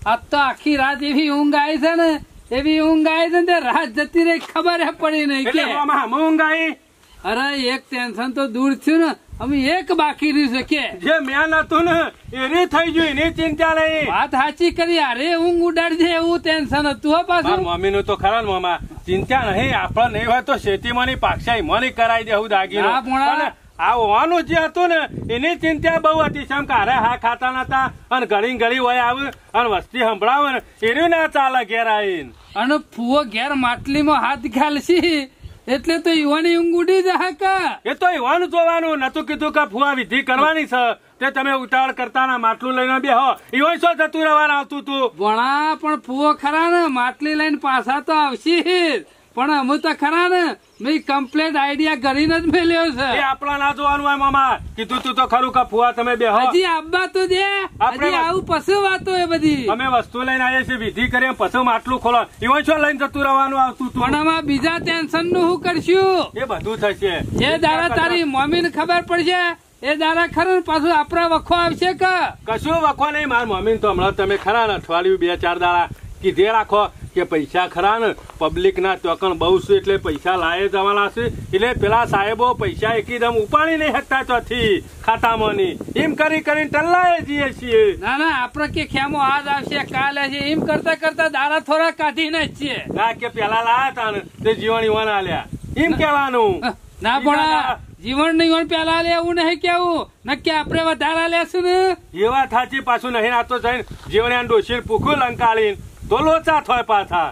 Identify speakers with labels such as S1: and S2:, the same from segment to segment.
S1: આજ તો આખી રાત એવી ઊંઘ આવી છે ને એવી ઊંઘ આવી છે ને રાત જતી રહી ખબર પડી નહીં કે
S2: ઊંઘ આવી.
S1: અરે એક ટેન્શન તો દૂર થયું ને અમે એક બાકી રહ્યું છે કે
S2: જે મેન હતું ને એની થઈ ગયું એની ચિંતા નહીં.
S1: વાત સાચી કરી અરે ઊંઘ ઉડાડજે એવું ટેન્શન હતું પાછું.
S2: મમ્મી નું તો ખરા ને મામા ચિંતા નહીં આપડે નહીં હોય તો શેતીમાં ની પાક્ષાઈ મને કરાવી દેવું દાગીનો. આ હોવાનું જે હતું ને એની ચિંતા બહુ હતી. શમ કારે હા ખાતા નતા અને ઘડી ઘડી હોય આવે અને વસ્તી સંભળાવે ને એનું ના ચાલે ઘેર આવીને.
S1: અને ફુવો ઘેર માટલીમાં હાથ ઘાલશી એટલે તો યુવાની ઊંઘ ઉડી જાય કા.
S2: એ તો યુવાનું જોવાનું નતું કીધું કે ફુવા વિધિ કરવાની છે તે તમે ઉતાવળ કરતા ના માટલું લઈને બેહો એવું શું જતું રહેવાનું આવતું તું.
S1: ભણા પણ ફુવો ખરા ને માટલી લઈને પાછા તો આવશે પણ અમે તો ખરા ને મેં કમ્પ્લેટ આઈડિયા કરીને જ મેલ્યો છે.
S2: એ આપણા ના જોવાનું હોય મામા કીધું તું તો ખરું કે ફુવા તમે બેહો.
S1: હજી આબા તો દે હજી આવું પછી વાતો એ બધી.
S2: અમે વસ્તુ લઈને આવીએ છીએ વિધિ કરીએ પછી માટલું ખોલો એવું શું લઈને જતું રહેવાનું આવતું તું.
S1: પણ આમાં બીજા ટેન્શન નું શું કરશું
S2: એ બધું થશે.
S1: જે દાડા તારી મમ્મી ને ખબર પડશે એ દાડા ખરું પાછું આપડા વખો આવશે કે
S2: કશું વખો નહીં. મારા મમ્મી તો હમણાં તમે ખરા ને અઠવાડિયું 2-4 દાડા કીધે રાખો કે પૈસા ખરા ને પબ્લિક ના ટોકણ બહુ છે એટલે પૈસા લાયે જવાના છે એટલે પેલા સાહેબો પૈસા એકદમ ઉપાડી નહીં શકતા ચોથી ખાતામાં ની એમ કરીને ટલ્લાએ જઈએ છીએ.
S1: ના ના આપડે કે ખેમો આજ આવશે કાલે છે એમ કરતા કરતા દાડા થોડા કાઢીને જ છીએ.
S2: ના કે પેલા લાયા હતા ને તે જીવન યુવાન આલ્યા એમ કેવાનું
S1: ના પણ જીવન નહીં પેલા લે એવું નહીં કેવું નક્કી આપડે વધારા લેશું ને
S2: એ વાત સાચી. પાછું નહીં આ તો જઈને જીવન ડોસી પૂખું લંકાળીને તો લોચા થાય પાછા.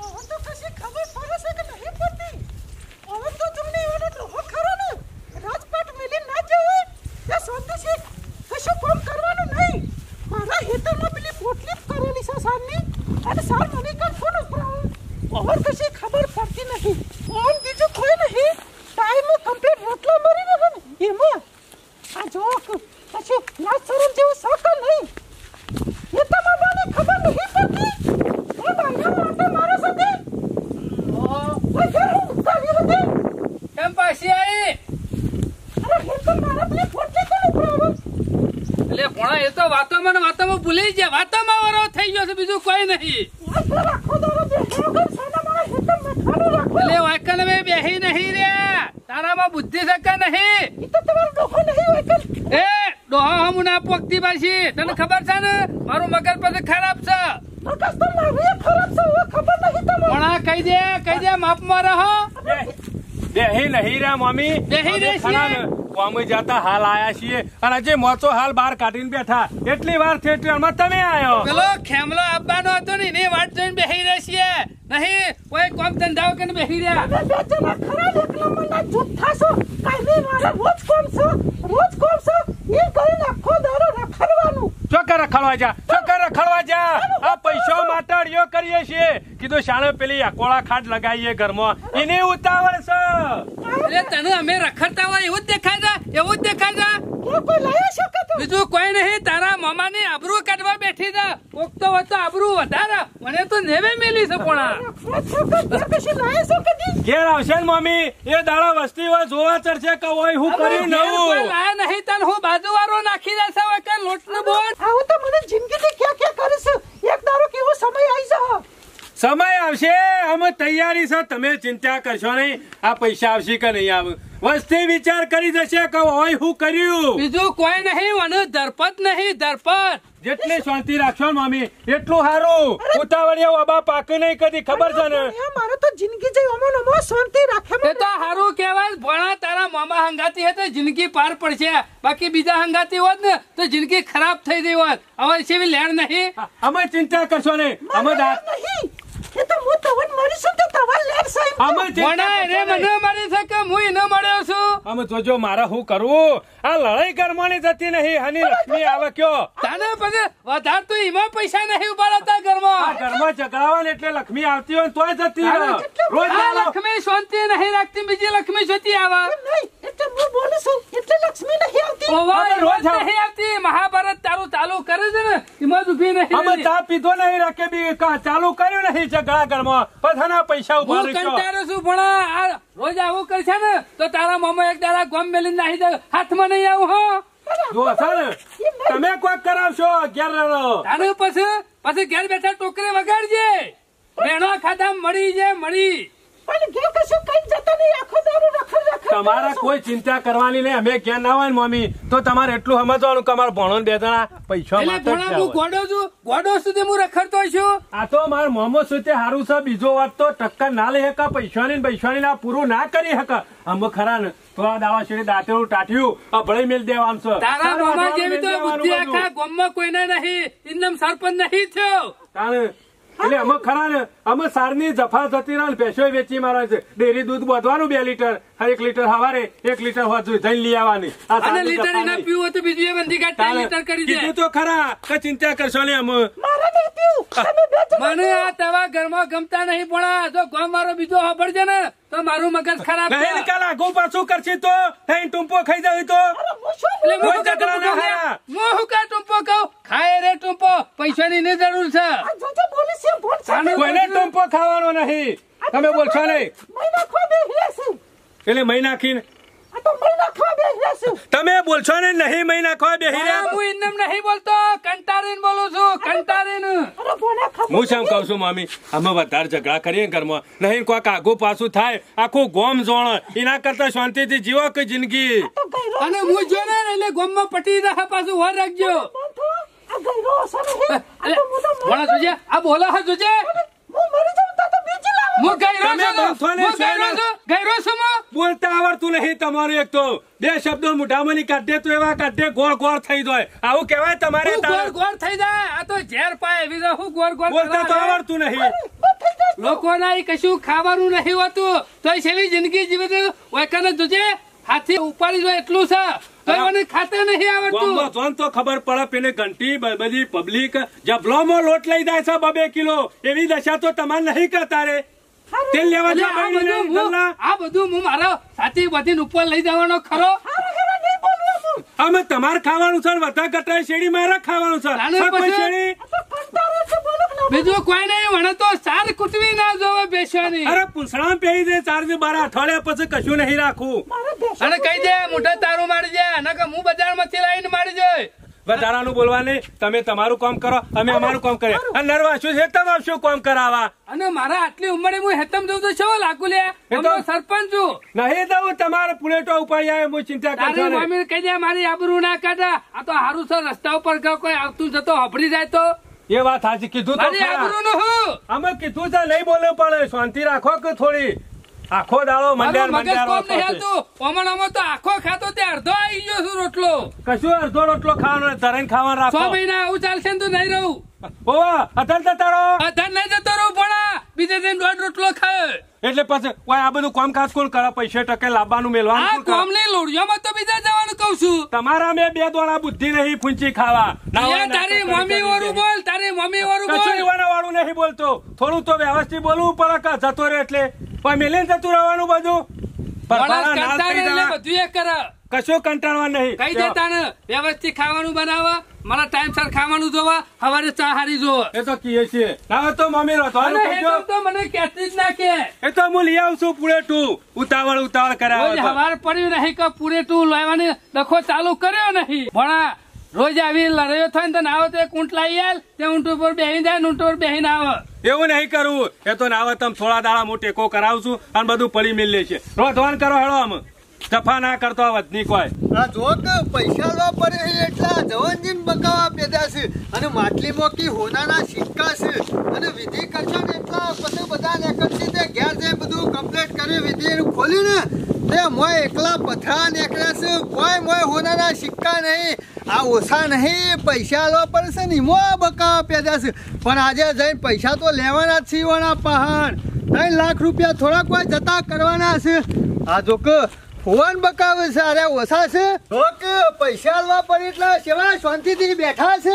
S3: ખબર પડતી નથી બીજું કોઈ નહીં ટાઈમ કમ્પ્લીટ રોટલા મરી રહ્યો ને એમાં આ જોક પછી લાજ શરમ જેવું સકલ નહીં એ તમારાને ખબર નહીં પડતી. એ ભાઈઓ માટે મારો સાથે ઓય ઘર ઉતાવી હતી
S1: કેમ પાછી આવી.
S3: અરે હે તો મારા પેલી ફોટલી કોને પ્રોબ્લેમ
S1: એટલે ભણા એ તો વાતોમાં ભૂલી ગયા વાતોમાં વાળો થઈ ગયો છે બીજું કોઈ નહીં.
S3: રાખો દારો જે હેગર સાના મારા હેતમ મખાનો રાખો
S1: એટલે વાકલ મે બેહી નહીં રે તારામાં બુદ્ધિ સકા નહીં.
S3: એ તો તમારો ડોખો નહીં વાકલ
S1: એ ડોહા હમ ના પોકતી પાછી તને ખબર છે ને મારું મગજ પછી ખરાબ છે.
S3: મગજ તો મારી ખરાબ છે એ ખબર નહીં તમને.
S1: ભણા કહી દે માપમાં રહો.
S2: બેહી નહીં રે મમ્મી
S1: બેહી રહી છીએ.
S2: અમે જતા હાલ આયા છીએ અને હજી મોચો હાલ બહાર કાઢીને બેઠા એટલી વાર થિયેટરમાં તમે આયો.
S1: પેલો ખેમલો આપવાનો હતો ને એની વાટ જોઈને બેહી રહી છીએ નહીં કોઈ કોમ ધંધાઓ કરીને બેહી રહ્યા.
S3: બે જણા ખરા એક નંબરના જુઠ્ઠા છો કાઈ મારા રોજ કોમ છો એ કરીને આખો દારો રખડવાનું.
S2: ચોકર રખડવા જા આ પૈસો માટડીઓ કરીએ છીએ કીધું શાણે પેલી અકોળા ખાટ લગાવીએ ઘરમાં એની ઉતાવળ છે.
S1: એટલે તને અમે રખડતા હોય એવું જ દેખાય
S3: કોઈ લાયા છો કે
S1: બીજું કોઈ નહીં. તારા મામાની આબરૂ કાઢવા બેઠી છે કોક તો આબરૂ વધારે મને તો નેવે મેલી છે પોણા.
S2: ઘેર આવશે ને મમ્મી એ દાડા વસ્તી હોય જોવા ચડશે કે હોય હું કરી નવું
S1: લાયા નહીં તને હું બાજુ વાળો નાખી દેશે હોય કે લોટ નું બોટ.
S3: આવું તો મને જિંદગી ક્યાં કરીશ એક દારો કેવો સમય આવી જા.
S2: સમય આવશે અમે તૈયારી છે તમે ચિંતા કરશો નહીં. આ પૈસા આવશે કે નહીં આવે વસ્તી વિચાર કરી જશે કે હોય હું કર્યું
S1: બીજું કોઈ નહીં મને ધરપત નહીં ધરપત.
S2: જેટલી શાંતિ રાખશો ને મમ્મી એટલું સારું. ઉતાવળિયા બાબા પાકે નહીં કદી ખબર છે ને
S3: મારો તો જિંદગી જઈ અમો શાંતિ રાખે
S1: એ તો સારું કહેવાય. ભણા તારા મામા હંગાતી હે તો જિંદગી પાર પડશે બાકી બીજા હંગાતી હોત ને તો જિંદગી ખરાબ થઈ ગઈ હોત. હવે છે લેણ નહીં
S2: અમે ચિંતા કરશો નહીં અમે
S3: નહીં એ તો હું તવન મરી છું તો તવન લેર સાહેબ
S2: અમે
S1: ભણા રે મને મરી શકે હું ન મળ્યો છું.
S2: અમે જોજો મારે શું કરવું આ લડાઈ કરવાની જતી નહીં હની લક્ષ્મી આવે કયો
S1: તાને પછી વધારે તો એમાં પૈસા નહીં ઉપાડતા ઘરમાં
S2: ઝઘડાવા એટલે લક્ષ્મી આવતી હોય તોય જતી રોજ
S1: લક્ષ્મી શાંતિ નહીં રાખતી બીજી લક્ષ્મી શાંતિ આવે
S3: એટલે હું બોલું છું એટલે લક્ષ્મી નહીં આવતી
S1: રોજ નહીં આવતી. મહાભારત તારું ચાલુ કરે છે ને એમાં જ ઉભી નહીં.
S2: અમે ચા પીધો નહીં રાખે બી ચાલુ કર્યું નહીં ઝઘડા ઘરમાં પછાના પૈસા ઉભા
S1: હું કંટાળો છું ભણા આ રોજ આવું કરશે ને તો તારા મામા એક દાડા ગમ મેલી નાહી જાય હાથમાં નહીં આવું. હો
S2: જો સર તમે કોઈ કરાવશો 11
S1: તારું પછી પછી ઘેર બેઠા ટોકરે વગાડજે. મેણો ખાધા મળી છે મળી.
S3: પણ ઘેર કશું કઈ જતા નહીં, આખો દારૂ રખડ
S2: તમારા કોઈ ચિંતા કરવાની નહીં. અમે ક્યાં ના હોય ને મમ્મી તો તમારે એટલું સમજવાનું કે અમારા ભણો બે જણા પૈસા
S1: એટલે
S2: માટે જ
S1: ભણા હું
S2: છે.
S1: ગોડો છું, ગોડો સુધી હું રખડતો છું.
S2: આ તો મારા મોમો સુતે હારું છે. બીજો વાત તો ટક્કર ના લઈ શકા, પૈસાની ના પૂરું ના કરી શકા. અમે ખરા ને તો આ દાવા શેરી દાંતેડું ટાટ્યું અભળે મેલ દેવાનું છે.
S1: તારા મામા જેવી તો બુદ્ધિ આખા ગામમાં કોઈને નહીં. ઇન્દમ સરપંચ નહીં થયો.
S2: તાણે એટલે અમે ખરા ને અમે સારની જફા જતી રહે ભેંસો વેચી મારે છે. ડેરી દૂધ બોધવાનું 2 લીટર, 1 લીટર સવારે 1 લીટર હોતું જઈને લઈ આવવાની. આ
S1: અને
S2: સારની
S1: લીટર
S2: જફા
S1: એના
S2: નહીં.
S1: પીવું તો બીજું એ બંધી કાઢ 3 લીટર કરી દે.
S2: કીધું તો ખરા કે ચિંતા કરશો ને અમે.
S3: મારે નહીં પીવું. તમે બે જણા
S1: મને આ તવા ઘરમાં ગમતા નહીં. પણ જો ગામ મારો બીજો ખબર છે ને તો મારું મગજ ખરાબ છે.
S2: નહીં કાલ આગું પાછું કરશી તો થઈને ટૂંપો ખાઈ જાય તો
S3: અરે હું શું
S1: એટલે
S2: કોઈ
S1: હું કા
S2: ઝઘડા ના
S1: ટૂંપો
S2: હારા.
S1: કહું? હું કા ટૂંપો કહું? ખાય રે ટૂંપો. પૈસાની નહીં જરૂર છે.
S3: આ જોજે બોલી છે બોલ છે.
S1: આનું
S2: કોઈને ટૂંપો ખાવાનો નહીં. તમે બોલશો નહીં
S3: મહિના ખો બે હિયાસી.
S2: એટલે મહી નાખીને
S3: આ તો મહિના ખો બે હિયાસી.
S2: તમે બોલશો ને નહીં મહી નાખો બેહી
S1: હા,
S2: રહ્યા.
S1: હું ઇન્દમ નહીં બોલતો. કંટાળીને બોલું છું. કંટાળીને.
S3: અરે બોલે ખબર
S2: હું શું કઉ છું મમ્મી અમે વધારે ઝઘડા કરીએ ઘરમાં નહીં કોઈક આગું પાછું થાય આખું ગોમ જોણ એના કરતા શાંતિથી જીવો કે જિંદગી.
S3: તો ગઈરો
S1: અને હું જો ને એટલે ગામમાં પટી રહે પાછું વાર રાખજો.
S3: બંધો આ ગઈરો અસર હે. આ તો હું તો
S1: ભણા જોજે આ બોલા હા જોજે.
S3: હું મરી જાઉં તો બીજી લાવો.
S1: હું ગયરો
S2: તમે
S1: છું.
S2: બંધો ને
S1: હું ગયરો
S2: શેના?
S1: છું. ગયરો છું હું.
S2: બોલતા આવડતું નહીં તમારું. એક તો 2 શબ્દો મોઢામાં કાઢે તો એવા કાઢે ગોળ ગોળ થઈ જાય. આવું કહેવાય તમારે
S1: હું
S2: તારે?
S1: ગોળ ગોળ થઈ જાય. આ તો ઝેર પાય એવી તો હું ગોળ ગોળ
S2: બોલતા તો
S1: કરવા રે.
S2: આવડતું નહીં.
S1: લોકોના ઈ કશું ખાવાનું નહીં હોતું તો સેવી જિંદગી જીવે છે. ઓયકાને જોજે હાથી ઉપાડી જો એટલું છે તો મને ખાતે નહીં આવડતું.
S2: ગામમાં જોન તો ખબર પડે પેલે ઘંટી બધી પબ્લિક જબલોમાં લોટ લઈ જાય છે 2 કિલો. એવી દશા તો તમારે નહીં કરતા રે. તેલ લેવા
S1: એટલે
S2: જાવ
S1: આ બધું હું- આ બધું હું મારા સાથી બધીને ઉપર લઈ જવાનો ખરો.
S2: અમે તમારે ખાવાનું છે ને વધા કટાય શેરી મારે ખાવાનું છે.
S1: આને
S2: આ કોઈ
S1: પછી-
S2: શેરી
S1: બીજું કોઈ નહીં. મને તો સાર કુટવી ના જોવે બેસવાની.
S2: અરે પૂંછડા પહેરી દે 4 થી 12 અઠવાડિયા પછી કશું નહીં રાખવું.
S1: અને કહી દે મોઢા તારું મારી જાય નકર હું બજારમાંથી લાવીને મારી જાય.
S2: વધારાનું બોલવા નહીં. તમે તમારું કામ કરો અમે અમારું કામ કરીએ. અને નરવાશું છે તમે શું કામ કરાવવા
S1: અને મારા આટલી ઉંમરે હું હેતમ જઉં તો શું લાગુ લે.
S2: એ તો-
S1: હું સરપંચ છું.
S2: નહીં દઉં તમારે પુલેટો ઉપાડી આવે હું ચિંતા કરશો
S1: તારી
S2: નહીં.
S1: મમ્મી કહી દે મારી આબરૂ ના કાઢા. આ તો હારું છે રસ્તા ઉપર કોઈ આવતું જતો હબડી જાય તો
S2: એ વાત સાચી કીધું તો
S1: મારી
S2: ખરા.
S1: આબરૂ નું હું
S2: અમે કીધું છે નહીં બોલવું પડે. શાંતિ રાખો કે થોડી આખો દાડો
S1: મારું મગજ
S2: મંડ્યાર
S1: કોમ નહીં હાલતું. ઓમણામાં તો આખો ખાતો તે અડધો આવી ગયો છું રોટલો.
S2: કશું અડધો રોટલો ખાવાનો ધરાઈને ખાવાનું
S1: 6
S2: રાખો.
S1: મહિના આવું ચાલશે ને તો નહીં રહું.
S2: ઓવા અતલ તતારો
S1: અધર નહીં જતો રહું ભણા. બીજે દિન 1.5 રોટલો ખાય.
S2: એટલે પછી ઓય આ બધું કામકાજ કોણ કરે? પૈસે ટકે લાવવાનું મેલવાનું
S1: આ
S2: કોણ કરે?
S1: કોમની લોડિયોમાં તો બીજા જવાનું કઉ છું.
S2: તમારા મેં 2 દોડા બુદ્ધિ નહીં ફૂંચી ખાવા.
S1: યા તારી મમ્મી વાળું બોલ. તારી મમ્મી વાળું
S2: કશું
S1: બોલ.
S2: યુવાના વાળું નહીં બોલતો. થોડું તો વ્યવસ્થિત બોલવું પડે કે જતો રહે એટલે પણ મેલે જતું રહેવાનું બધું. પરભારા
S1: માણસ
S2: નાળ
S1: કંટાળે
S2: થઈ
S1: એટલે
S2: જવા.
S1: બધું એ કરે.
S2: કશું કંટાળવા નહીં.
S1: કઈ દેતા ને વ્યવસ્થિત ખાવાનું બનાવવા. મારા ટાઈમસર ખાવાનું જોવા. સવારે ચા હારી જોવા.
S2: એ તો કીએ છીએ. ના તો મમ્મી રોતવાનું
S1: અને
S2: કહેજો.
S1: હેતમ તો મને કહેતી જ ના કે.
S2: એ તો હું લઈ આવું છું પુલેટું. ઉતાવળ કરાવે
S1: રોજ
S2: તો.
S1: હવાર પડ્યું નહીં કે પૂરે તું લેવાની ડખો ચાલુ કર્યો નહીં. ભણા રોજ આવી લડાઈઓ થાય ને તો નાવો તો એક ઊંટ લાવી આલ. તે ઊંટ ઉપર બેહી જાય ને ઊંટ ઉપર બેહીને આવે.
S2: એવું નહીં કરવું. એ તો નાવે તમે થોડા દાડા હું ટેકો કરાવશું અને બધું પડી મિલ લે છે. રોધવાન કરો હેડો આમ. જફા ના કરતો વધની કોઈ.
S4: આ જો કે પૈસા લો પડે છે એટલા જવાનજીન બકાવા પેદા છે અને માટલી મોકી હોનાના સિક્કા છે અને વિધિ કરશો ને એટલા પછી બધા નીકળશે તે ઘેર જઈ બધું કમ્પ્લીટ કરી વિધિ એનું ખોલ્યું ને તે મોય એકલા પથરા નીકળ્યા છે. કોઈ મોય હોનાના સિક્કા નહીં. આ ઓછા નહીં પૈસા લો પડે છે ને મો બકાવા પેદા છે. પણ આજે જઈને પૈસા તો લેવાના જ છે ઈવાના પહાડ. 3 લાખ રૂપિયા થોડા કોઈ જતા કરવાના છે. આ જો કે ફોન બકાવે છે. અરે ઓછા છે તો કે પૈસા આલવા પડે એટલે સેવા શાંતિથી બેઠા છે.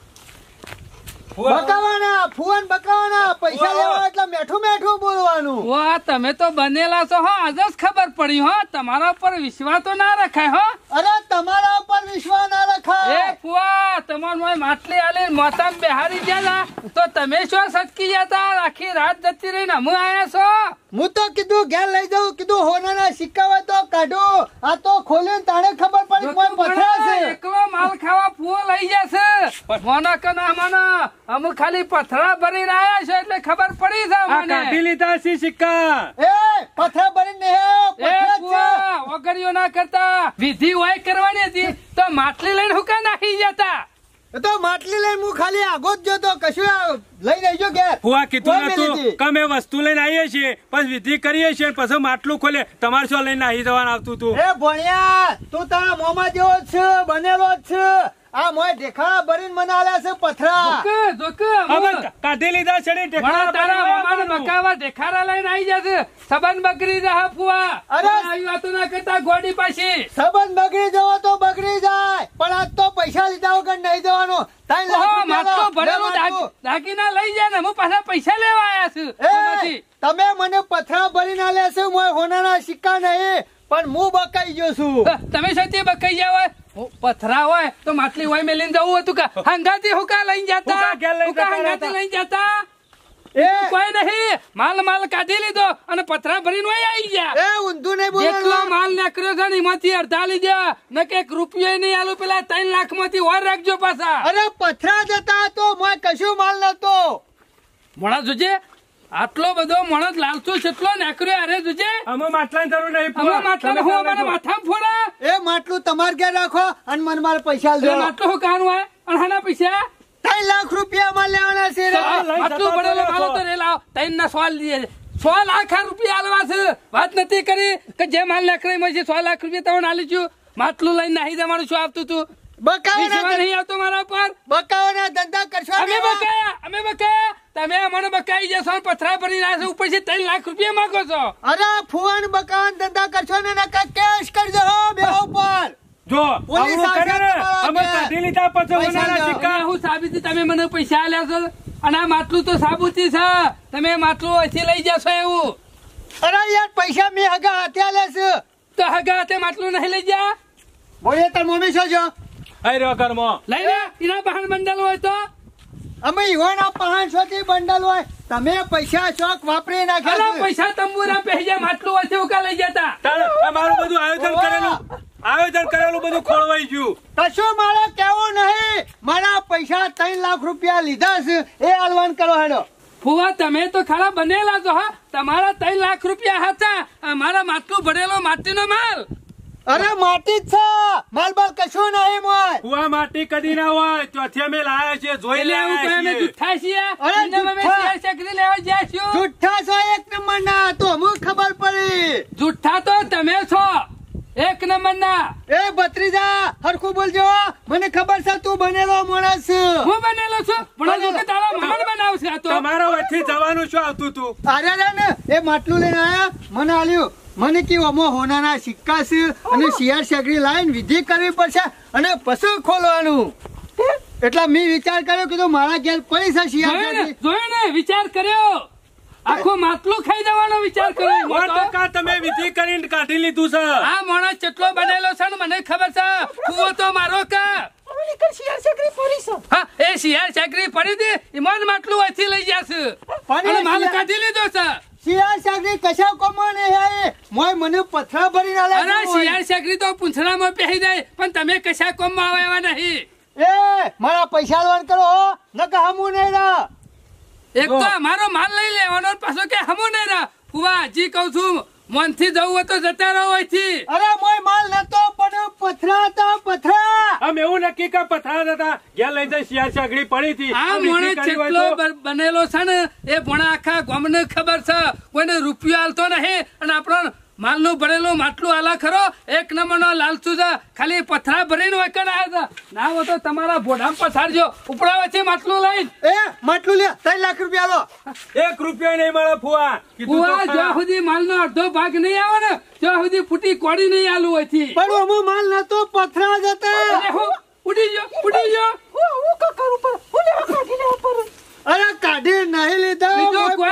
S4: બકાવાના ફોન બકાવાના પૈસા લેવા એટલે મેઠું મેઠું બોલવાનું.
S1: ઓ આ તમે તો બનેલા છો હો. આજ જ ખબર પડી હો. તમારા ઉપર વિશ્વાસ તો ના રખાય હો.
S4: અરે તમારા ઉપર વિશ્વાસ ના રખાય.
S1: એ ફુવા તમાર માટલી આલી મોસામ બેહારી ગયા તો તમે શું સટકી જતા આખી રાત જતી રહીને અમે આયા છો.
S4: હું તો કીધું ઘેર લઈ જાઉં, કીધું હોનાના સિક્કા હોય તો કાઢો. આ તો ખોલ્યું તાણે ખબર પડી કોઈ પથરા છે.
S1: એકલો માલ ખાવા ફુવો લઈ જશે મોના કે ના મોના અમે ખાલી પથરા ભરીને આયા છે એટલે ખબર પડી છે
S2: આ કાઢી
S1: અમને.
S2: લીધા છે સિક્કા.
S4: એ પથરા ભરીને
S1: એ ફુવા ઓગળીઓ ના કરતા વિધિ હોય કરવાની હતી તો માટલી લઈને હુકા નાખી જતા.
S4: એ તો માટલી લઈને હું ખાલી આગો જ જોતો, કશું લઈ લેજો ઘેર.
S2: ફુવા કીધું
S4: કોઈ
S2: નતું
S4: મેલી
S2: કે અમે વસ્તુ લઈને આવીએ છીએ પણ વિધિ કરીએ છીએ પછી માટલું ખોલે તમારે શું લઈને આવી જવાનું આવતું તું.
S4: એ ભણ્યા તું તારા મોમાં જેવો જ છે, બનેલો જ છે. આ મોય ઢેખા ભરીને મને આલ્યા છે પથરા.
S2: હવે કાઢી લીધા છે ને ઢેકણા
S1: તારા
S2: ભરીને
S1: મામાને
S2: આવવાનું.
S1: બકાવા ઢેખારા લઈને આવી જશે સબન બકરી રહા ફુવા.
S4: અરે!
S1: આવી વાતો ના કરતા ગોડી પાછી.
S4: સંબંધ બગડી જવો તો બગડી જાય, પણ આજ તો પૈસા લીધા વગર નહીં જવાનું. 3 લાખ
S1: ઓહો, માટલું
S4: રૂપિયા
S1: ભરેલું
S4: લો, માટલું.
S1: દાગીના લઈ જાય ને હું પાછા પૈસા લેવા આયા છું
S4: એ,
S1: એમાંથી.
S4: તમે મને પથરા ભરીને આલ્યા છે, મોય હોનાના સિક્કા નહીં, પણ હું બકાઈ ગયો છું.
S1: તમે શું બકાઈ ગયા હોય પથરા હોય તો માટલી હોય મેલીને જવું હતું કા હંગાતી હુકા લઈને જતા
S2: હુકા ઘેર લઈને
S1: હુકા
S2: જતા
S1: હંગાતી
S2: રહેતા.
S1: લઈને જતા.
S4: એ
S1: કોઈ નહીં માલ કાઢી લીધો અને પથરા ભરીને હોય આવી ગયા.
S4: એ ઊંધું નહીં
S1: જેટલો
S4: બોલવાનું.
S1: માલ નાખ્યો છે ને એમાંથી અડધા લીધા ને કે 1 રૂપિયો નહીં આલું પેલા 3 લાખ માંથી ઓર રાખજો પાછા.
S4: અરે પથરા જતા તો મોય કશું માલ નતો.
S1: મોણા જોજે આટલો બધો મોણસ લાલચો કેટલો નાખ્યો અરે જોજે
S2: અમે માટલાની જરૂર નહીં
S1: અમે
S2: ફુવા.
S1: માટલાને હું અમારા માથામાં ફોડા.
S4: એ માટલું તમારે ઘેર રાખો અને મને મારા પૈસા
S1: એ
S4: આલજો.
S1: માટલું હું કાન હોય અને હાના પૈસા
S4: 3 લાખ રૂપિયા માં લેવાના છે રે.
S2: લઈ
S1: આટલું
S2: જતા
S1: ભરેલો
S2: તો
S1: માલો તો રે લાવ 3 ના 100 લીધે 100 લાખ રૂપિયા આલવા છે. વાત નથી કરી કે જે માલ નાખરી માં છે 100 લાખ રૂપિયા તમને આલી છું. માટલું લઈને નાહી જવાનું શું આપતું તું વિશ્વાસ નહીં આવતો મારા પર.
S4: બકાવાના ધંધા કરશો
S1: અમે બકાયા તમે અમને બકાઈ જશો અને પથરા ભરી રહ્યા છો ઉપરથી 3 લાખ રૂપિયા માંગો છો.
S4: અરે ફુવાન બકાવાન ધંધા કરશો ને નકા કેસ કરજો હો બેહો પર.
S2: જો
S4: પોલીસ
S2: આવું કરે ને
S4: આવશે
S2: અમે
S4: તમારા
S2: કાઢી લીધા પછી
S4: પૈસા
S2: હોનાના
S4: લો.
S2: સિક્કા.
S1: અને હું સાબિતી તમે મને પૈસા આલ્યા છો અને આ માટલું તો સાબુતી છે તમે માટલું અહીંથી લઈ જશો એવું
S4: અરે યાર પૈસા મે હગા હાથે આલે છે.
S1: તો હગા હાથે માટલું નહીં લઈ જા.
S4: બોલે તાર મમ્મી શું જો
S2: આઈ રહ્યો ઘરમાં.
S1: લઈ લે એના બહાર બંડલ હોય તો
S4: અમે ઈવાના 500 થી બંડલ હોય, તમે પૈસા શોખ વાપરી
S1: અલા
S4: નાખ્યા છે.
S1: પૈસા તંબુરા પહેરી જાય માટલું હોય છે ઉકા લઈ જતા.
S2: તારે અમારું બધું આયોજન કરેલું બધું ખોળવાઈ ગયું.
S4: કશું મારે કેવું નહીં. મારા પૈસા 3 લાખ રૂપિયા લીધા છે એ આલવાન કરો હેડો.
S1: ફુવા તમે તો ખરા બનેલા છો હા. તમારા 3 લાખ રૂપિયા હતા અમારા માટલું ભરેલો માટીનો માલ.
S4: અરે માટી જ છે, માલ બાલ કશું નહીં મોય.
S2: ફુવા માટી કદી ના હોય ચોથી અમે લાયા છીએ જોઈ
S1: એટલે એવું કોઈ અમે
S2: લાયા છીએ.
S1: જુઠ્ઠા છીએ
S4: અરે
S1: એને અમે
S4: જુઠ્ઠા.
S1: શેર ચકરી લેવા ગયા છીએ.
S4: જુઠ્ઠા છો એક નંબર ના, તો અમુક ખબર પડી.
S1: જુઠ્ઠા તો તમે છો 1 નંબરના.
S4: એ ભત્રીજા હરખું બોલજો, મને ખબર છે તું બનેલો માણસ છે.
S1: હું બનેલો છું પણ હજુ કે તારા મામણ બનાવશે આ તો.
S2: તમારા વચ્ચે જવાનું શું આવતું તું?
S4: અરે રે ને એ માટલું લઈને આયા, મને આલ્યું. મને કેવું અમો હોનાના સિક્કા છે અને શિયાળ શેકડી લાઈન વિધિ કરવી પડશે અને પછી ખોલવાનું. એટલે મેં વિચાર કર્યો કે મારા ઘેર પડી છે શિયાળ શેકડી.
S1: જોયું ને વિચાર કર્યો આખું માટલું ખાઈ જવાનો વિચાર કર્યો.
S2: 100% તમે વિધિ કરીને કાઢી લીધું છે.
S1: આ માણસ કેટલો બનેલો છે ને મને ખબર છે. કુવો તો મારો કા હા એ શિયાળ ચકરી પડી હતી ઈમાન માટલું અહીંથી લઈ જશે અને માલ કાઢી લીધો છે.
S4: શિયાળ શેકડી કશા કોમો નહીં આયે. મોય મને પથરા ભરીને આલ્યા
S1: અરે
S4: છે મોય.
S1: શિયાળ ચકરી તો પૂંછડામાં પહેરી જાય પણ તમે કશા કોમમાં આવે એવા નહીં.
S4: એ મારા પૈસા આલવાન કરો હો, નકર હમું નહીં રહે.
S1: એક તો અમારો માલ લઈ લેવાનો પાછો કે હમો નહીં રહે. ફુવા હજી કઉ છું મનથી જવું હોય તો જતા રહો અહીંથી.
S4: અરે મોય માલ નતો પણ પથરા હતા પથરા.
S2: અમે એવું નક્કી કે પથરા હતા ઘેર લઈ જાય શિયાળ સાગડી પડી હતી.
S1: આ
S2: વિધિ
S1: મોણે
S2: કરી હોય
S1: જેટલો
S2: તો
S1: બનેલો છે ને એ ભણા આખા ગામને ખબર છે. કોઈને રૂપિયો આલતો નહીં અને આપણો માલનું ભરેલું માટલું આલા ખરો 1 નંબરનો લાલચુ છે. ખાલી પથરા ભરીને હોય કણ આવ્યા હતા ના હોય તો તમારા ભોડામાં પથારજો ઉપડાવે છે માટલું લઈને.
S4: એ માટલું લે 3 લાખ રૂપિયા લો.
S2: 1 રૂપિયો નહીં મળે ફુવા. કીધું તો
S1: ફુવા
S2: ખરા.
S1: જ્યાં સુધી માલનો અડધો ભાગ નહીં આવે ને ત્યાં સુધી ફૂટી કોડી નહીં આલું હોયથી.
S4: પણ અમો માલ નતો પથરા જ હતા.
S1: અરે હું ઉડી ગયો
S4: અરે કાઢી નહીં લીધા
S1: બીજો
S4: મોય
S1: કોઈ નહીં.
S4: પથરા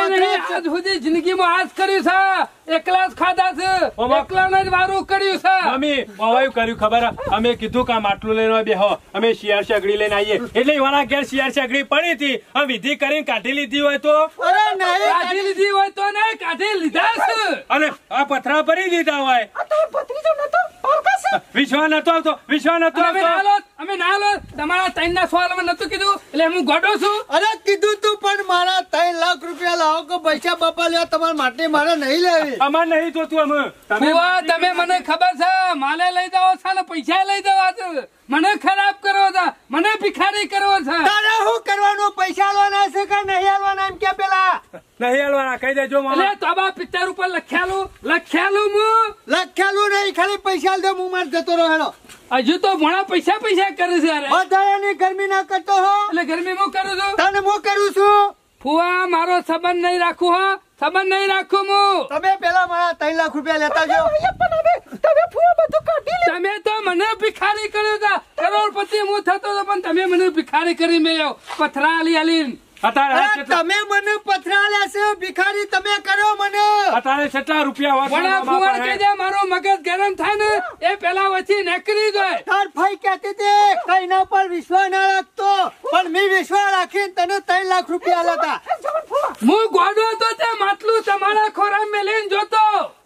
S1: આજ સુધી જિંદગીમાં આજ કર્યું છે, એકલા જ ખાધા છે, એકલાને જ વારું કર્યું છે.
S2: મમ્મી હવાયું કર્યું ખબર અમે કીધું કે આમ આટલું લઈને બેહો અમે શિયાળ શેગડી લઈને આવીએ એટલે એવાના ઘેર શિયાળ શેગડી પડી હતી અમે વિધિ કરીને કાઢી લીધી હોય તો
S4: અરે નહીં
S1: કાઢી લીધી હોય તો નહીં, કાઢી લીધા છે.
S2: અને આ પથરા ભરી દીધા હોય
S3: આ તો ભત્રીજો નતો પારકા છે.
S2: વિશ્વાસ નતો આવતો વિશ્વાસ નતો
S1: અમે ના
S2: આવતો
S1: લો, અમે ના લો. તમારા ત્રણના સવાલમાં નતું કીધું એટલે હું ગોડો છું.
S4: અરે કીધું તું પણ મારા 3 લાખ રૂપિયા લાવો કે પૈસા બાપા લેવા તમારા માટે મારે નહીં લેવી.
S2: અમાર નહીં જોતું અમે
S1: ફુવા, તમે મને ખબર છે માલે લઈ જાઓ છો ને પૈસા લઈ જવા છે. મને ખરાબ કરો છો, મને ભિખારી કરો છે.
S4: તારે શું કરવાનું? પૈસા આલવાના છે કે નહીં આલવાના એમ કે પેલા
S2: નહીં હાલવાના કહી દેજો મામા
S1: એટલે તબા પિક્ચર ઉપર લખ્યાલું હું
S4: લખેલું નહીં, ખાલી પૈસા આલ દે, હું માર જતો રહો હેડો.
S1: હજુ તો ભણા પૈસા કરે છે યાર.
S4: વધારાની ગરમી ના કરતો હો,
S1: એટલે ગરમી હું કરું છું.
S4: તને હું કરું છું.
S1: ફુવા, મારો સંબંધ નહીં રાખું. હો, સંબંધ નહીં રાખું હું.
S4: તમે પેલા મારા 3 લાખ રૂપિયા લેતા જાઓ.
S3: પણ હવે તમે ફુવા બધું કાઢી લે.
S1: તમે તો મને ભિખારી કર્યો હતા. કરોડપતિ હું થતો હતો પણ તમે મને ભિખારી કરી મેં પથરા આલી
S2: અત્યારે
S4: અરે
S2: કેટલા-
S4: તમે મને પથરા લેશે ભિખારી, તમે કરો મને.
S2: અત્યારે કેટલા રૂપિયા હોય છે
S1: વડા
S2: મામા
S1: ફુવા
S2: પાસે?
S1: કે જે મારો મગજ ગરમ થાય ને એ પેલા વચ્ચે નીકળી જાય.
S4: તાર ભાઈ કહેતી હતી કઈના પર વિશ્વાસ ના રાખતો, પણ મેં વિશ્વાસ રાખીને તને 3 લાખ રૂપિયા આલ્યા હતા.
S1: હું ગોડો હતો તે માટલું તમારા ખોરાક મેં લઈને જોતો.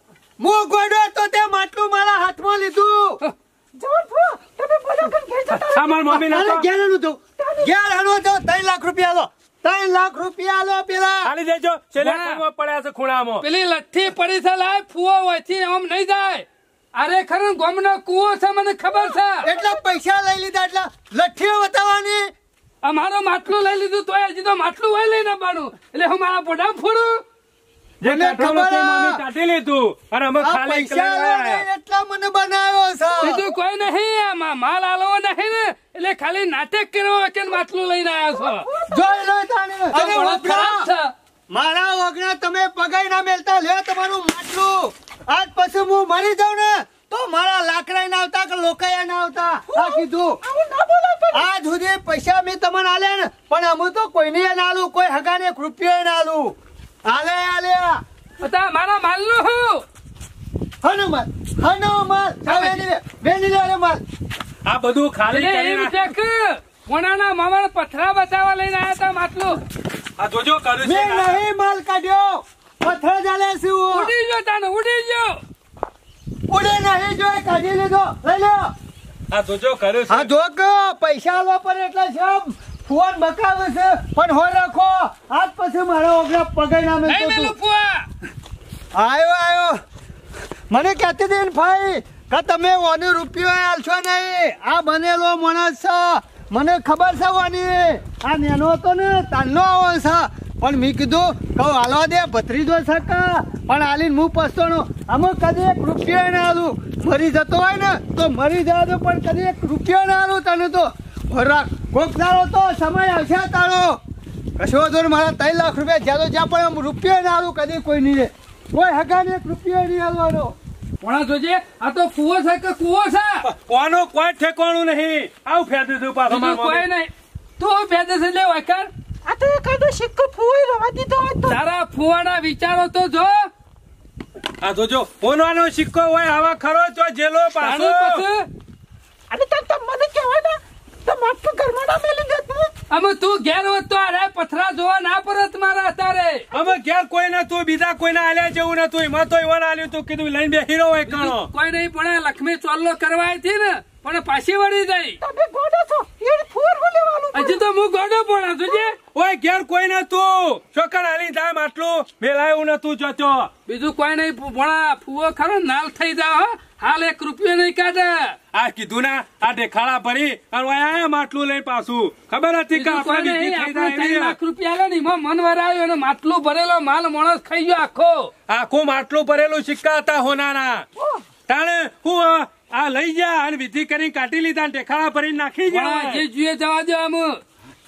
S4: હું ગોડો હતો તે માટલું મારા હાથમાં લીધું.
S3: જવાન ફુવા તમે બોલો કે ઘેર જતા
S2: આ મારા મમ્મી
S4: અરે
S2: નતો
S4: ઘેર આનું દઉં. ઘેર આનું દઉં. 3 લાખ રૂપિયા લો, 3 લાખ રૂપિયા આલો પેલા.
S2: ખાલી દેજો છેલ્લે
S1: વાહ.
S2: ખૂણામાં પડ્યા છે ખૂણામાં
S1: પેલી લઠ્ઠી પડી છે લાય ફુવો હોયથી આમ નહીં જાય. અરે ખરું ગોમનો કૂવો છે મને ખબર છે.
S4: એટલા પૈસા લઈ લીધા એટલે લઠ્ઠીઓ બતાવવાની.
S1: અમારો માટલું લઈ લીધું તોય હજી તો માટલું હોય લઈને આવવાનું. એટલે હું મારા પોઢામાં ફોડું.
S2: જે
S4: મને
S2: કાઢવાનું
S4: ખબર
S2: તે
S4: આ.
S2: મમ્મી કાઢી લીધું અને અમે
S4: આ
S2: ખાલી
S4: પૈસા
S2: એકલા
S4: આલો ને એટલા મને બનાવ્યો છે.
S1: બીજું કોઈ નહીં. આમાં માલ આલવો નહીં ને એટલે ખાલી નાટક કરવા કે માટલું લઈને આવ્યા છો.
S4: જોઈ લો તાને. અરે
S1: આ
S4: વગડા,
S1: ખરાબ છે.
S4: મારા વગડા તમે પગાઈ ના મેલતા લે તમારું માટલું. આજ પછી હું મરી જાઉં ને તો મારા લાકડા ના આવતા કે લોકાયા ના આવતા. આ કીધું.
S3: આવું ના બોલાય પણ.
S4: આજ સુધી પૈસા મેં તમને આલ્યા ને, પણ અમે તો કોઈને ના આલું, કોઈ હગાને 1 રૂપિયો ના આલું. આલ્યા
S1: બતા મારા માલનું હું.
S4: હનુમાન વેની લે અરે માલ.
S2: આ બધું ખાલી
S1: એટલે
S2: કરી
S1: એમ
S2: નાખ.
S1: છે કે કોનાના મામાને પથરા બતાવવા લઈને આવ્યા હતા માટલું.
S2: આ જોજો કર્યું છે
S4: મેં નહીં માલ કાઢ્યો, પથ્થર ચાલે છે હું.
S1: ઉડી ગયો તાને ઉડી ગયો.
S4: ઉડે નહીં જોઈ કાઢી લીધો. લઈ લ્યો.
S2: આ જોજો કર્યું
S4: હા
S2: છે
S4: જો કે પૈસા આલવા પર એટલે છે ફોન બકાવે છે, પણ હો રાખો આજ પછી મારા ઓગળા પગાઈ ના
S1: નહીં
S4: મેલતો
S1: મેલું
S4: તું.
S1: ફુવા.
S4: આયો મને કહેતી હતી ને ભાઈ કે તમે ઓને રૂપિયો આલશો નહીં, આ બનેલો માણસ છે, મને ખબર છે વાની. આ નેનો હતો ને તાનનો આવો છે, પણ મેં કીધું કહું હાલવા દે ભત્રીજો છે કા, પણ આલીને હું પછતો અમે કદી 1 રૂપિયો ના આલું. મરી જતો હોય ને તો મરી જાય તો પણ કદી 1 રૂપિયો ના આલું તને તો. ખોરાક કોક દાડો તો સમય આવશે તારો. કશો વાંધો નહીં, મારા 3 લાખ રૂપિયા જ્યાં તો જ્યાં પણ આમ રૂપિયો ના આલું કદી કોઈ નહીં. કોઈ હગાને 1 રૂપિયો નહીં આલવાનો.
S1: પોણા જોજે આ તો ફુવો છે કે કૂવો છે.
S2: કોનો કોઈ ઠેકાણું નહીં. આવું ફેંદી દીધું પાછું
S1: બીજું
S2: મારા
S1: કોઈ
S2: મમ્મી.
S1: નહીં. તું ભેદે છે લે વાયકર.
S3: આ તો એકાદો સિક્કો ફુવાઈ રવા દીધો હોત તો.
S1: તારા ફુવાના વિચારો તો જો.
S2: આ જોજો હોનવાનો સિક્કો હોય આવા ખરો તો જેલો પાછો
S1: તારું પછી
S3: અને તમ મને કહેવાય ને તો માટલું ઘરમાં ના મેલી જતું.
S1: અમે તું ઘેર હોત તો અરે પથરા જોવા ના પરત મારા અત્યારે.
S2: અમે ઘેર કોઈ નતું, બીજા કોઈને આલ્યા જેવું નતું. એમાં તો એવા આલ્યું તું કીધું લઈને બેહીરો હોય કણો.
S1: કોઈ નહીં પણ લક્ષ્મી ચોલ્લો કરવા આવી હતી ને પણ પાછી વળી ગઈ.
S3: તમે ગોડો છો એ ફુવર હો લેવાનું.
S1: હજી તો હું ગોડો પોણા જોજે.
S2: ઓય ઘેર કોઈ નતું. છોકર આલી જાય માટલું મેલાયું નતું જોતો.
S1: બીજું કોઈ નહીં. ભોળા ફુવો ખરો નાલ થઈ જાવ. હો હાલ 1 રૂપિયો નહીં કાઢે.
S2: આ કીધું ના આ ઢેખાડા ભરી અને ઓય આયા માટલું લઈને પાછું. ખબર હતી કે
S1: બીજું કોઈ
S2: આપણે
S1: નહીં.
S2: વિધિ થઈ
S1: આપણે 3
S2: જાય એની.
S1: લાખ રૂપિયા આલે ને એમાં મન વરાયો અને માટલું ભરેલો માલ માણસ ખાઈ ગયો આખો.
S2: આખું માટલું ભરેલું સિક્કા હતા હોનાના. તાણે હું આ લઈ જા અને વિધિ કરીને કાઢી લીધા અને ઢેખાડા ભરીને નાખી
S1: ભોળા
S2: જાય.
S1: જે જોઈએ જવા દો આમ.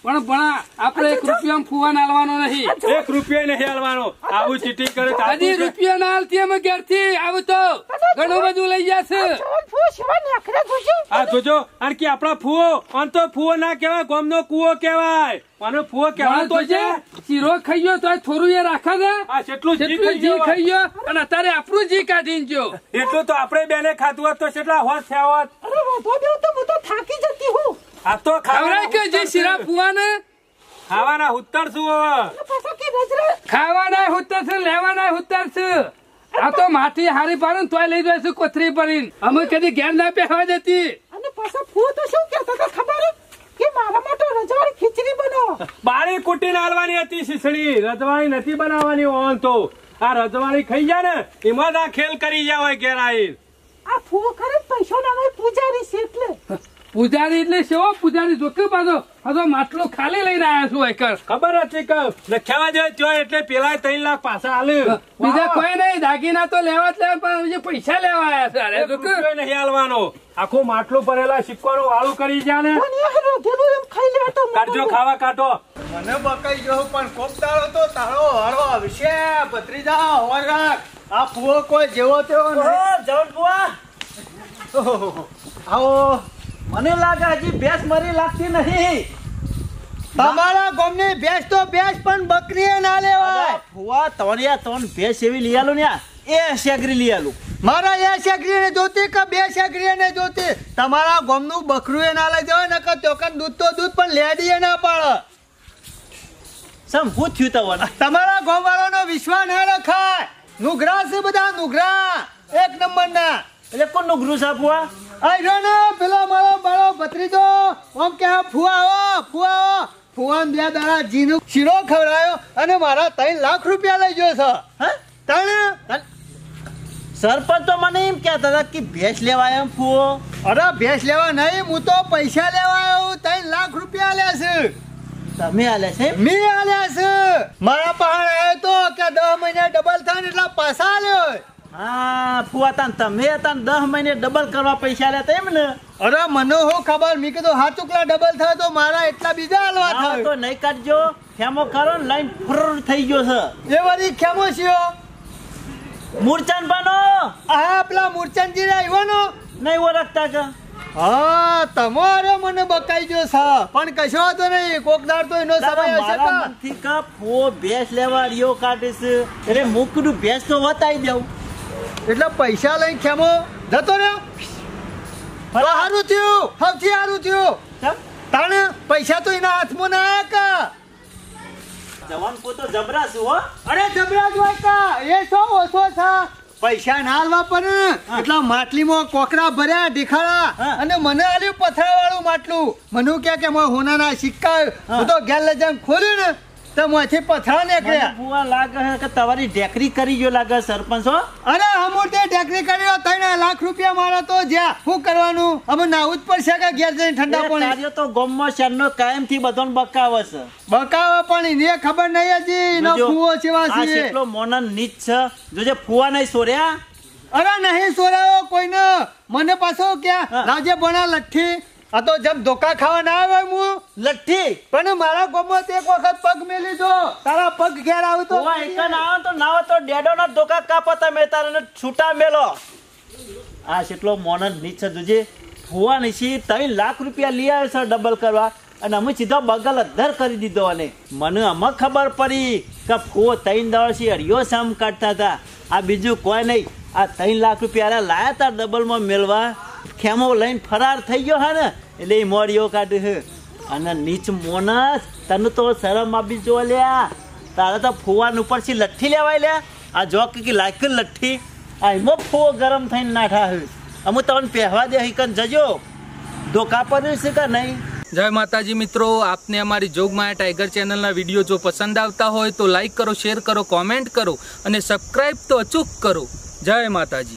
S1: પણ ભણા આપણે 1 રૂપિયા ફુવાન આલવાનો નહીં.
S2: 1 રૂપિયા નહીં હાલવાનો. આવું ચીટિંગ કરે તો
S1: હજી રૂપિયા ના હાલતી અમે ઘેરથી આવું તો ઘણું બધું લઈ જશે.
S3: જવાન ફૂ સેવા નાખરે જોજો.
S2: આ જોજો અને કે આપણા ફૂવો આમ તો ફૂવો ના કહેવાય, ગામનો કૂવો કહેવાય. આનો ફૂવો કહેવાય તો છે.
S1: શીરો ખાઈ ગયો તો થોડું એ રાખે છે.
S2: આ જેટલું જી
S1: જેટલું જી ખાઈ ગયો અને અત્યારે આપણું જી કાઢીને ગયો.
S2: એટલું તો આપણે બેને ખાતું હોત તો કેટલા હોત થયા હોત.
S3: અરે વધો દેવ તો હું તો થાકી જતી હું.
S2: આ તો
S1: ખવડાય કે જે શીરા ફુવાને
S2: ખાવાના ઉત્તર શું હવે?
S3: પાછા કે નજરે
S1: ખાવાના ઉત્તર છે, લેવાના ઉત્તર છે. આ તો માટી હારી પાડે ને તોય લઈ જાય છે કોથરી ભરીને. અમે કદી ઘેર ના બેસવા દેતી.
S3: અને પાછા ફૂ તો શું કહેતા હતા ખબર કે મારા માટે રજવાડી ખીચડી બનાવો.
S2: બાળી કુટીને હાલવાની હતી શીસડી, રજવાડી નથી બનાવવાની ઓન તો. આ રજવાડી ખાઈ જાય ને એમાં જ આ ખેલ કરી જાય હોય ઘેર આવીને.
S3: આ ફૂ ખરે પૈસો ના હોય પૂજારી છે એટલે.
S1: પૂજારી એટલે શેવો પૂજારી જોકે પાછો હજુ માટલું ખાલી લઈને આવ્યા છું એકર.
S2: ખબર હતી કે લખ્યાવા જાય ત્યાં એટલે પેલા 3 લાખ પાછા હાલે.
S1: બીજા કોઈ નહીં, દાગીના તો લેવા જ લેવા પણ જે પૈસા લેવા આવ્યા છે. અરે જોકે
S2: રૂપિયો નહીં હાલવાનો. આખું માટલું ભરેલા સિક્કોનું વાળું કરી જાય ને.
S3: પણ એ રોધેલું એમ ખાઈ લે તો
S2: કાઢજો ખાવા કાઢો.
S4: મને બકાઈ ગયો પણ કોક દાડો તો તારો હારો આવશે ભત્રીજા. હોર રાખ. આ ફૂવો કોઈ જેવો તેવો નહીં.
S5: જવન બુઆ આવો. મને લાગે હજી ભેંસ મરી લાગતી નહીં.
S4: તમારા ગામની ભેંસ તો ભેંસ પણ બકરી ના લેવાય.
S5: ફુવા તોરિયા તોન ભેંસ એવી લઈ આલું ને એ શેગરી લઈ આલું.
S4: મારા એ શેકરી ને જોતી કે 2 શેકરી ને જોતી. તમારા ગામનું બકરું એ ના લઈ જવાય ને કે તોકન દૂધ તો દૂધ પણ લેડી ના પાડે.
S5: સમ હું થયું તવન.
S4: તમારા ગામવાળાનો વિશ્વાસ ના રખાય. નુગરા છે બધા નુગરા 1 નંબર ના.
S5: એટલે કોણ નુગરું છે ફુવા?
S4: આયો ને પેલો મારો બાળો ભત્રીજો આમ કે ફુવા આવો ફુવાન 2 દાડા જીનો શીરો ખવડાયો અને મારા 3 લાખ રૂપિયા લઈ ગયો છે.
S5: હા?
S4: તણ
S5: સરપંચ તો મને એમ કહેતા હતા કે ભેંસ લેવાય એમ ફુવો.
S4: અરે ભેંસ લેવા નહીં, હું તો પૈસા લેવા આવ્યો. 3 લાખ રૂપિયા આલ્યા છે.
S5: તમે આલે છે?
S4: મેં આલ્યા છે. મારા પાસે આવ્યો તો કે 10 મહિને ડબલ થાય ને એટલા પાછા આલ્યો.
S5: હા ફુવા તાન તમે તાન 10 મહિને ડબલ કરવા પૈસા લેતા એમ ને?
S4: અરે મને હું ખબર, મેં કીધું હાચુકલા ડબલ થાય તો મારા એટલા બીજા હાલવા
S5: હા,
S4: થાય.
S5: તો નહીં કાઢજો. ખેમો ખરો ને લાઈન ફુર થઈ ગયો છે.
S4: એ વળી ખેમો છીયો.
S5: મૂર્છાન બાનો
S4: આ પેલા મૂર્છનજી આવ્યો
S5: નહીં ઓળખતા કે?
S4: હા તમારે મને બકાઈ ગયો છે પણ કશો વાંધો નહીં. કોક દાડ તો એનો સમય હશે
S5: મારા
S4: કા.
S5: મનથી કા ફો ભેંસ લેવા રિયો કાઢે છે એટલે મુકડું ભેંસ તો વતાઈ દઉં.
S4: એટલે પૈસા લઈને ખેમો જતો રહ્યો. તો સારું થયું, સૌથી સારું થયું.
S5: કેમ?
S4: તાણે પૈસા તો એના હાથમાં ના આયા કા.
S5: જવાન પોતો જબરા છું હો.
S4: અરે જબરા જ હોય કા. એ શું ઓછો છે. પૈસા ના હાલવા પડે ને એટલા માટલીમાં કોકરા ભર્યા ઢીખાડા
S5: હા.
S4: અને મને આલ્યું પથરા વાળું માટલું. મને કે હોનાના સિક્કા હું તો ઘેર લઈ જઈને ખોલ્યું ને તો મોંથી પથરા
S5: મને
S4: નીકળ્યા.
S5: બુઆ લાગે છે કે તમારી ઢેકરી કરી ગયો લાગે સરપંચ હો.
S4: અરે અમૂર્તે ઢેકરી કર્યો 3 લાખ રૂપિયા મારા તો જ્યાં શું કરવાનું અમે નાવું જ પડશે કે ઘેર જઈને ઠંડા
S5: એ
S4: પાણી.
S5: તાર્યો તો ગોમમાં શરનો કાયમથી બધાને બકાવે છે.
S4: બકાવા પણ એને ખબર નહીં હજી એનો
S5: જોજો,
S4: ફૂવો ચેવા
S5: આ
S4: છે.
S5: કેટલો મોનન નીચ છે. જોજે ફુવા નહીં સોર્યા.
S4: અરે નહીં સોરાયો કોઈને. મને પાછો ક્યાં
S5: હા.
S4: લાવજે ભણા લઠ્ઠી. આ તો જેમ ધોકા ખાવા ના આવે હું
S5: લઠ્ઠી
S4: પણ મારા ગોમમાં એક વખત પગ મેલી દો તારા પગ ઘેર આવે તો
S5: ફુવા એક ના તો નાવો તો ડેડોના ધોકા કાપો તમે તારે છૂટા મેલો. આ કેટલો મોનન નીચ છે. જોજે ફુવા નીચી 3 લાખ રૂપિયા લઈ આવ્યો છે ડબલ કરવા અને અમે સીધો બગલ અધર કરી દીધો. અને મને અમે ખબર પડી કે ફુવો 3 દાડાથી હરિયો સામ કાઢતા હતા. આ બીજું કોઈ નહીં. આ 3 લાખ રૂપિયા લાયા હતા ડબલમાં મેળવા. ખેમો લઈને ફરાર થઈ ગયો હે ને એટલે એ મોડીઓ કાઢે છે. અને નીચ મોનસ તને તો શરમ આપી જો લ્યા. તારે તો ફુવાન ઉપરથી લઠ્ઠી લેવાય લ્યા. આ જો કે લાયક લઠ્ઠી આ એમાં ફુવો ગરમ થઈને નાઠા છે. અમે તમને પહેવા દે હિકન જજો ધોકા પડ્યું છે કે નહીં.
S1: જય માતાજી મિત્રો, આપને અમારી જોગમાયા ટાઈગર ચેનલના વિડીયો જો પસંદ આવતા હોય તો લાઈક કરો, શેર કરો, કોમેન્ટ કરો અને સબસ્ક્રાઈબ તો અચૂક કરો. જય માતાજી.